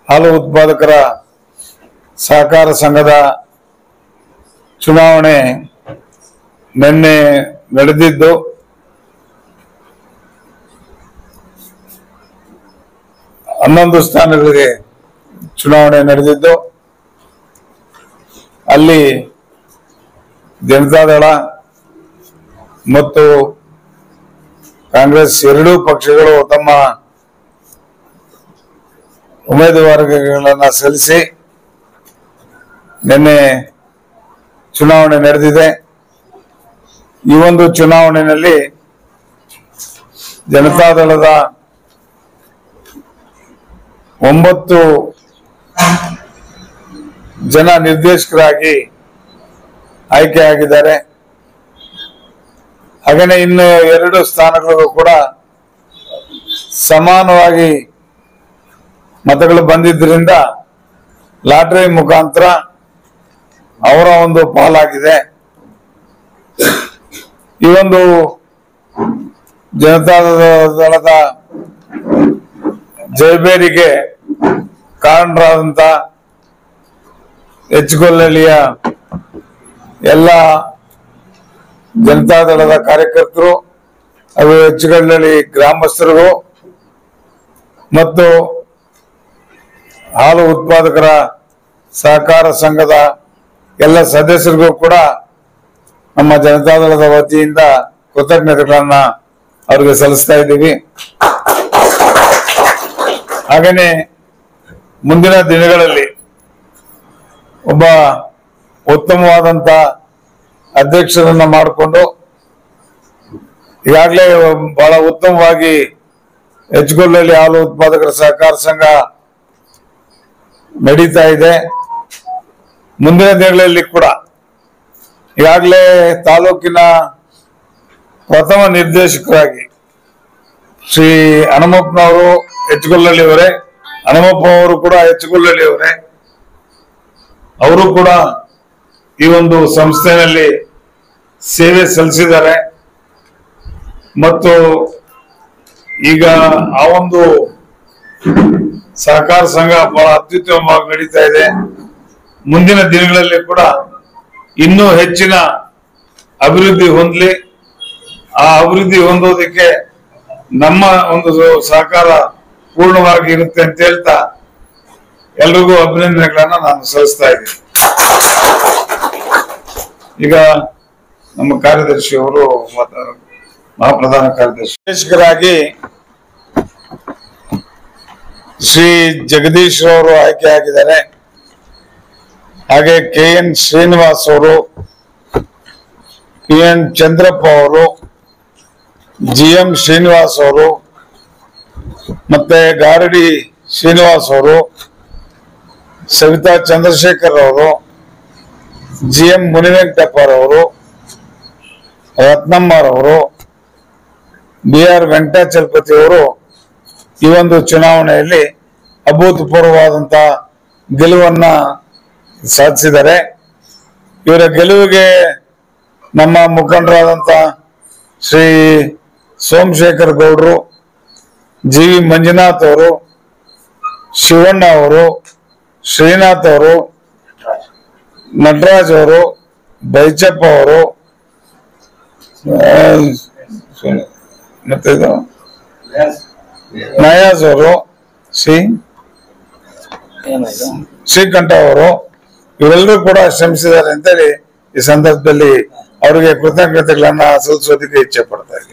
ಹಾಲು ಉತ್ಪಾದಕರ ಸಹಕಾರ ಸಂಘದ ಚುನಾವಣೆ ನಿನ್ನೆ ನಡೆದಿದ್ದು ಹನ್ನೊಂದು ಸ್ಥಾನಗಳಿಗೆ ಚುನಾವಣೆ ನಡೆದಿದ್ದು ಅಲ್ಲಿ ಜನತಾದಳ ಮತ್ತು ಕಾಂಗ್ರೆಸ್ ಎರಡೂ ಪಕ್ಷಗಳು ತಮ್ಮ ಉಮೇದುವಾರಿಕೆಗಳನ್ನು ಸಲ್ಲಿಸಿ ನಿನ್ನೆ ಚುನಾವಣೆ ನಡೆದಿದೆ। ಈ ಒಂದು ಚುನಾವಣೆಯಲ್ಲಿ ಜನತಾದಳದ 9 ಜನ ನಿರ್ದೇಶಕರಾಗಿ ಆಯ್ಕೆಯಾಗಿದ್ದಾರೆ। ಹಾಗೆಯೇ ಇನ್ನು 2 ಸ್ಥಾನಗಳು ಕೂಡ ಸಮಾನವಾಗಿ ಮತಗಳು ಬಂದಿದ್ದರಿಂದ ಲಾಟರಿ ಮುಖಾಂತರ ಅವರ ಒಂದು ಪಾಲಾಗಿದೆ। ಈ ಒಂದು ಜನತಾದಳದ ಜಯಬೇರಿಗೆ ಕಾರಣರಾದಂತ ಹೆಚ್ಚುಗೊಲ್ಲಳ್ಳಿಯ ಎಲ್ಲ ಜನತಾದಳದ ಕಾರ್ಯಕರ್ತರು ಹಾಗೂ ಹೆಚ್ಚುಗೊಲ್ಲಳ್ಳಿ ಗ್ರಾಮಸ್ಥರು ಮತ್ತು ಹಾಲು ಉತ್ಪಾದಕರ ಸಹಕಾರ ಸಂಘದ ಎಲ್ಲ ಸದಸ್ಯರಿಗೂ ಕೂಡ ನಮ್ಮ ಜನತಾದಳದ ವತಿಯಿಂದ ಕೃತಜ್ಞತೆಗಳನ್ನ ಅವರಿಗೆ ಸಲ್ಲಿಸ್ತಾ ಇದ್ದೀವಿ। ಹಾಗೇನೆ ಮುಂದಿನ ದಿನಗಳಲ್ಲಿ ಒಬ್ಬ ಉತ್ತಮವಾದಂತ ಅಧ್ಯಕ್ಷರನ್ನ ಮಾಡಿಕೊಂಡು ಈಗಾಗಲೇ ಬಹಳ ಉತ್ತಮವಾಗಿ ಹೆಚ್ಚುಗೊಲ್ಲಳ್ಳಿ ಹಾಲು ಉತ್ಪಾದಕರ ಸಹಕಾರ ಸಂಘ ನಡೀತಾ ಇದೆ। ಮುಂದಿನ ದಿನಗಳಲ್ಲಿ ಕೂಡ ಈಗಾಗಲೇ ತಾಲೂಕಿನ ಪ್ರಥಮ ನಿರ್ದೇಶಕರಾಗಿ ಶ್ರೀ ಹನುಮಪ್ಪನವರು ಹೆಚ್ಚುಗೊಲ್ಲಳ್ಳಿ ಅವರೇ, ಹನುಮಪ್ಪ ಅವರು ಕೂಡ ಹೆಚ್ಚುಗೊಲ್ಲಳ್ಳಿ ಅವರೇ, ಅವರು ಕೂಡ ಈ ಒಂದು ಸಂಸ್ಥೆಯಲ್ಲಿ ಸೇವೆ ಸಲ್ಲಿಸಿದ್ದಾರೆ ಮತ್ತು ಈಗ ಆ ಒಂದು ಸಹಕಾರ ಸಂಘ ಬಹಳ ಅತ್ಯುತ್ತಮವಾಗಿ ನಡೀತಾ ಇದೆ। ಮುಂದಿನ ದಿನಗಳಲ್ಲಿ ಕೂಡ ಇನ್ನೂ ಹೆಚ್ಚಿನ ಅಭಿವೃದ್ಧಿ ಹೊಂದಲಿ, ಆ ಅಭಿವೃದ್ಧಿ ಹೊಂದೋದಕ್ಕೆ ನಮ್ಮ ಒಂದು ಸಹಕಾರ ಪೂರ್ಣವಾಗಿ ಇರುತ್ತೆ ಅಂತ ಹೇಳ್ತಾ ಎಲ್ರಿಗೂ ಅಭಿನಂದನೆಗಳನ್ನ ನಾನು ಸಲ್ಲಿಸ್ತಾ ಇದ್ದೀನಿ। ಈಗ ನಮ್ಮ ಕಾರ್ಯದರ್ಶಿ ಅವರು ಮಹಾಪ್ರಧಾನ ಕಾರ್ಯದರ್ಶಿ ನಿರ್ದೇಶಕರಾಗಿ ಶ್ರೀ ಜಗದೀಶ್ ಅವರು ಆಯ್ಕೆಯಾಗಿದ್ದಾರೆ। ಹಾಗೆ KN ಶ್ರೀನಿವಾಸ್ ಅವರು, PN ಚಂದ್ರಪ್ಪ ಅವರು, GM ಶ್ರೀನಿವಾಸ್ ಅವರು, ಮತ್ತೆ ಗಾರಡಿ ಶ್ರೀನಿವಾಸ್ ಅವರು, ಸವಿತಾ ಚಂದ್ರಶೇಖರ್ ಅವರು, GM ಮುನಿವೆಂಕಟಪ್ಪರವರು, ರತ್ನಮ್ಮರವರು, BR ವೆಂಕಟಾಚಲಪತಿ ಅವರು ಈ ಒಂದು ಚುನಾವಣೆಯಲ್ಲಿ ಅಭೂತಪೂರ್ವವಾದಂತ ಗೆಲುವನ್ನ ಸಾಧಿಸಿದ್ದಾರೆ। ಇವರ ಗೆಲುವಿಗೆ ನಮ್ಮ ಮುಖಂಡರಾದಂತ ಶ್ರೀ ಸೋಮಶೇಖರ್ ಗೌಡರು, GV ಮಂಜುನಾಥ್ ಅವರು, ಶಿವಣ್ಣ ಅವರು, ಶ್ರೀನಾಥ್ ಅವರು, ನಟರಾಜ್ ಅವರು, ಬೈಚಪ್ಪ ಅವರು, ಮತ್ತೆ ನಯಾಜ್ ಅವರು, ಶ್ರೀಕಂಠ ಅವರು, ಇವರೆಲ್ಲರೂ ಕೂಡ ಶ್ರಮಿಸಿದ್ದಾರೆ ಅಂತೇಳಿ ಈ ಸಂದರ್ಭದಲ್ಲಿ ಅವರಿಗೆ ಕೃತಜ್ಞತೆಗಳನ್ನ ಸಲ್ಲಿಸೋದಕ್ಕೆ ಇಚ್ಛೆ ಪಡ್ತಾ ಇದ್ದೀನಿ।